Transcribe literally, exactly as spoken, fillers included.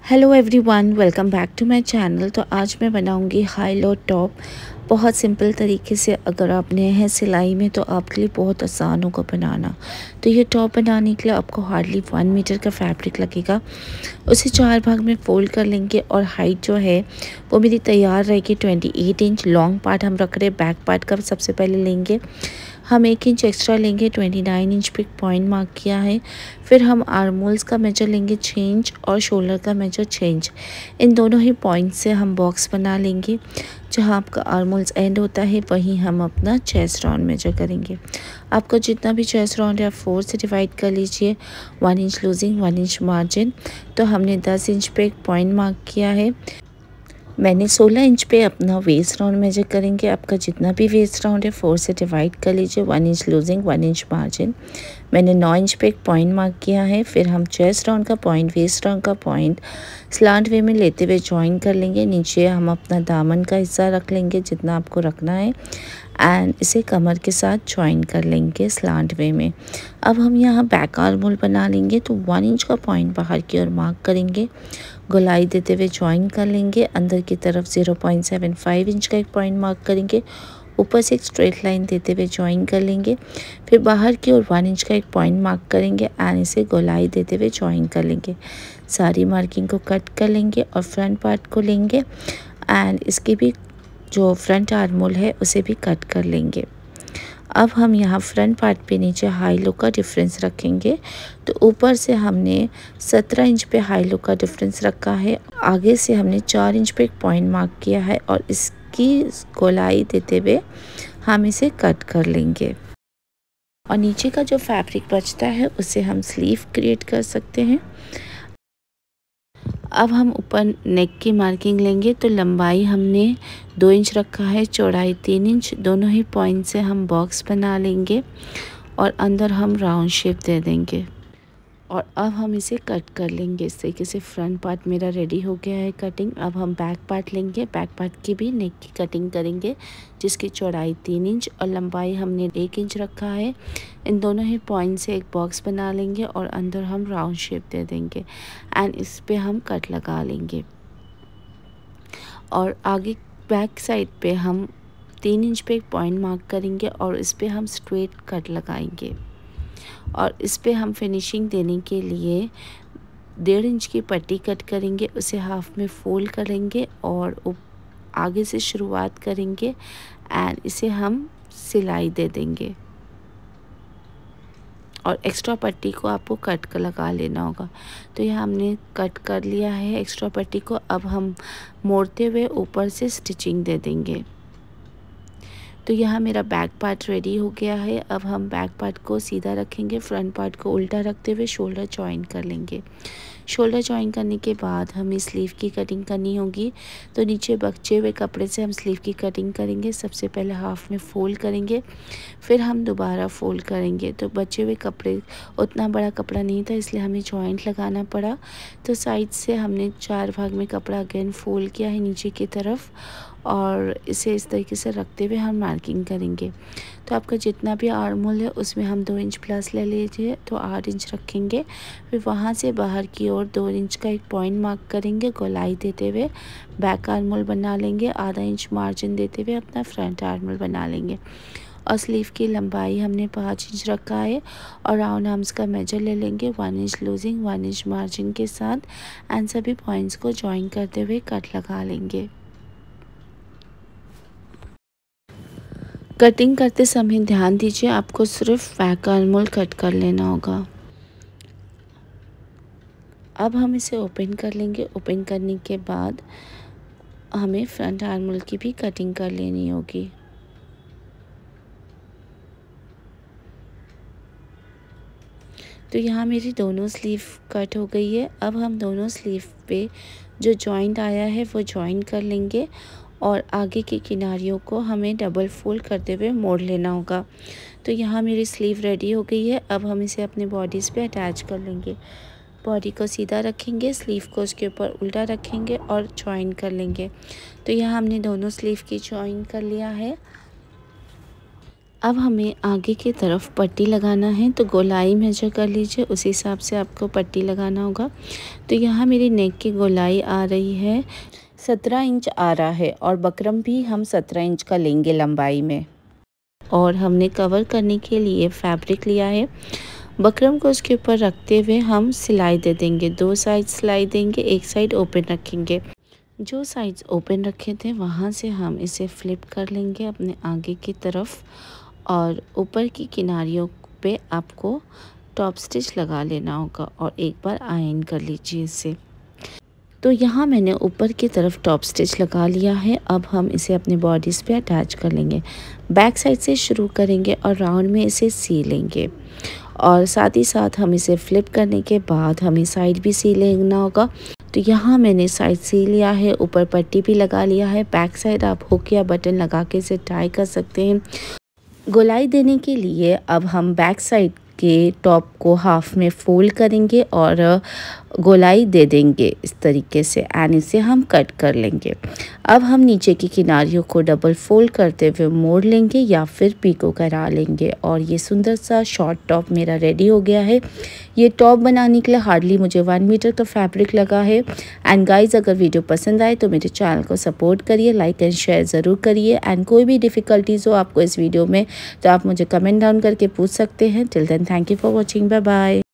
Hello everyone, welcome back to my channel. तो आज मैं बनाऊंगी हाई लो टॉप बहुत सिंपल तरीके से। अगर आप नए हैं सिलाई में तो आपके लिए बहुत आसान होगा बनाना। तो ये टॉप बनाने के लिए आपको हार्डली वन मीटर का फैब्रिक लगेगा। उसे चार भाग में फोल्ड कर लेंगे और हाइट जो है वो मेरी तैयार रहेगी twenty eight inch. Long part हम रख रहे हैं, बैक पार्ट का सबसे पहले लेंगे हम एक इंच एक्स्ट्रा लेंगे। ट्वेंटी नाइन इंच पे पॉइंट मार्क किया है। फिर हम आर्मोल्स का मेजर लेंगे छः इंच और शोल्डर का मेजर छः इंच। इन दोनों ही पॉइंट से हम बॉक्स बना लेंगे। जहाँ आपका आर्मोल्स एंड होता है वहीं हम अपना चेस्ट राउंड मेजर करेंगे। आपका जितना भी चेस्ट राउंड है आप फोर से डिवाइड कर लीजिए। One inch loosing, one inch margin. तो हमने दस इंच पे एक पॉइंट मार्क किया है। मैंने सोलह इंच पे अपना वेस्ट राउंड मेजर करेंगे। आपका जितना भी वेस्ट राउंड है फोर से डिवाइड कर लीजिए। One inch loosing, one inch margin. मैंने नौ इंच पे एक पॉइंट मार्क किया है। फिर हम चेस्ट राउंड का पॉइंट, वेस्ट राउंड का पॉइंट स्लांट वे में लेते हुए ज्वाइन कर लेंगे। नीचे हम अपना दामन का हिस्सा रख लेंगे जितना आपको रखना है एंड इसे कमर के साथ ज्वाइन कर लेंगे स्लांट वे में। अब हम यहाँ बैक आर्मोल बना लेंगे। तो वन इंच का पॉइंट बाहर की ओर मार्क करेंगे, गोलाई देते हुए ज्वाइन कर लेंगे। अंदर की तरफ zero point seven five inch का एक पॉइंट मार्क करेंगे। ऊपर से एक स्ट्रेट लाइन देते हुए ज्वाइन कर लेंगे। फिर बाहर की ओर वन इंच का एक पॉइंट मार्क करेंगे एंड इसे गोलाई देते हुए ज्वाइन कर लेंगे। सारी मार्किंग को कट कर लेंगे और फ्रंट पार्ट को लेंगे एंड इसकी भी जो फ्रंट आर्मोल है उसे भी कट कर लेंगे। अब हम यहाँ फ्रंट पार्ट पे नीचे हाई लो का डिफरेंस रखेंगे। तो ऊपर से हमने सत्रह इंच पे हाई लो का डिफरेंस रखा है। आगे से हमने चार इंच पे एक पॉइंट मार्क किया है और इसकी गोलाई देते हुए हम इसे कट कर लेंगे। और नीचे का जो फैब्रिक बचता है उसे हम स्लीव क्रिएट कर सकते हैं। अब हम ऊपर नेक की मार्किंग लेंगे। तो लंबाई हमने दो इंच रखा है, चौड़ाई तीन इंच। दोनों ही पॉइंट से हम बॉक्स बना लेंगे और अंदर हम राउंड शेप दे देंगे और अब हम इसे कट कर लेंगे। इस तरीके से फ्रंट पार्ट मेरा रेडी हो गया है कटिंग। अब हम बैक पार्ट लेंगे। बैक पार्ट की भी नेक की कटिंग करेंगे जिसकी चौड़ाई तीन इंच और लंबाई हमने एक इंच रखा है। इन दोनों ही पॉइंट से एक बॉक्स बना लेंगे और अंदर हम राउंड शेप दे देंगे एंड इस पे हम कट लगा लेंगे। और आगे बैक साइड पे हम तीन इंच पे एक पॉइंट मार्क करेंगे और इस पे हम स्ट्रेट कट लगाएंगे। और इस पे हम फिनिशिंग देने के लिए डेढ़ इंच की पट्टी कट करेंगे, उसे हाफ में फोल्ड करेंगे और आगे से शुरुआत करेंगे एंड इसे हम सिलाई दे देंगे। और एक्स्ट्रा पट्टी को आपको कट कर लगा लेना होगा। तो यहाँ हमने कट कर लिया है एक्स्ट्रा पट्टी को। अब हम मोड़ते हुए ऊपर से स्टिचिंग दे देंगे। तो यहाँ मेरा बैक पार्ट रेडी हो गया है। अब हम बैक पार्ट को सीधा रखेंगे, फ्रंट पार्ट को उल्टा रखते हुए शोल्डर जॉइन कर लेंगे। शोल्डर जॉइन करने के बाद हमें स्लीव की कटिंग करनी होगी। तो नीचे बचे हुए कपड़े से हम स्लीव की कटिंग करेंगे। सबसे पहले हाफ में फोल्ड करेंगे, फिर हम दोबारा फोल्ड करेंगे। तो बचे हुए कपड़े, उतना बड़ा कपड़ा नहीं था इसलिए हमें जॉइंट लगाना पड़ा। तो साइड से हमने चार भाग में कपड़ा अगेन फोल्ड किया है नीचे की तरफ और इसे इस तरीके से रखते हुए हम मार्किंग करेंगे। तो आपका जितना भी आर्मोल है उसमें हम दो इंच प्लस ले लीजिए, तो आठ इंच रखेंगे। फिर वहाँ से बाहर की ओर दो इंच का एक पॉइंट मार्क करेंगे, गोलाई देते हुए बैक आर्मोल बना लेंगे। आधा इंच मार्जिन देते हुए अपना फ्रंट आर्मोल बना लेंगे। और स्लीव की लंबाई हमने पाँच इंच रखा है और राउंड आर्म्स का मेजर ले लेंगे one inch loosing, one inch margin के साथ एंड सभी पॉइंट्स को ज्वाइन करते हुए कट लगा लेंगे। कटिंग करते समय ध्यान दीजिए आपको सिर्फ बैक आर्मोल कट कर लेना होगा। अब हम इसे ओपन कर लेंगे। ओपन करने के बाद हमें फ्रंट आर्मोल की भी कटिंग कर लेनी होगी। तो यहाँ मेरी दोनों स्लीव कट हो गई है। अब हम दोनों स्लीव पे जो जॉइंट आया है वो जॉइन कर लेंगे और आगे की किनारियों को हमें डबल फोल्ड करते हुए मोड़ लेना होगा। तो यहाँ मेरी स्लीव रेडी हो गई है। अब हम इसे अपने बॉडीज़ पे अटैच कर लेंगे। बॉडी को सीधा रखेंगे, स्लीव को उसके ऊपर उल्टा रखेंगे और जॉइन कर लेंगे। तो यहाँ हमने दोनों स्लीव की जॉइन कर लिया है। अब हमें आगे की तरफ पट्टी लगाना है, तो गोलाई मेजर कर लीजिए, उस हिसाब से आपको पट्टी लगाना होगा। तो यहाँ मेरी नेक की गोलाई आ रही है सत्रह इंच आ रहा है और बकरम भी हम सत्रह इंच का लेंगे लंबाई में। और हमने कवर करने के लिए फैब्रिक लिया है। बकरम को उसके ऊपर रखते हुए हम सिलाई दे देंगे, दो साइड सिलाई देंगे, एक साइड ओपन रखेंगे। जो साइड्स ओपन रखे थे वहाँ से हम इसे फ्लिप कर लेंगे अपने आगे की तरफ और ऊपर की किनारियों पे आपको टॉप स्टिच लगा लेना होगा और एक बार आयरन कर लीजिए इसे। तो यहाँ मैंने ऊपर की तरफ टॉप स्टिच लगा लिया है। अब हम इसे अपने बॉडीज़ पे अटैच कर लेंगे। बैक साइड से शुरू करेंगे और राउंड में इसे सी लेंगे और साथ ही साथ हम इसे फ्लिप करने के बाद हमें साइड भी सी लेना होगा। तो यहाँ मैंने साइड सी लिया है, ऊपर पट्टी भी लगा लिया है। बैक साइड आप हुक या बटन लगा के इसे टाई कर सकते हैं। गोलाई देने के लिए अब हम बैक साइड के टॉप को हाफ में फोल्ड करेंगे और गोलाई दे देंगे इस तरीके से एंड इसे हम कट कर लेंगे। अब हम नीचे की किनारियों को डबल फोल्ड करते हुए मोड़ लेंगे या फिर पीको करा लेंगे और ये सुंदर सा शॉर्ट टॉप मेरा रेडी हो गया है। ये टॉप बनाने के लिए हार्डली मुझे वन मीटर का फैब्रिक लगा है। एंड गाइज, अगर वीडियो पसंद आए तो मेरे चैनल को सपोर्ट करिए, लाइक एंड शेयर ज़रूर करिए। एंड कोई भी डिफ़िकल्टीज़ हो आपको इस वीडियो में तो आप मुझे कमेंट डाउन करके पूछ सकते हैं। Till then thank you for watching, bye bye.